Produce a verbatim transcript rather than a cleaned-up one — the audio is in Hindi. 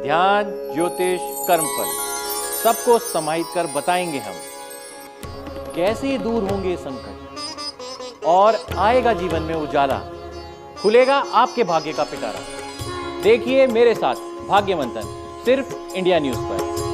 ध्यान, ज्योतिष, कर्मफल सबको समाहित कर बताएंगे हम कैसे दूर होंगे संकट और आएगा जीवन में उजाला, खुलेगा आपके भाग्य का पिटारा। देखिए मेरे साथ भाग्य मंथन सिर्फ इंडिया न्यूज पर।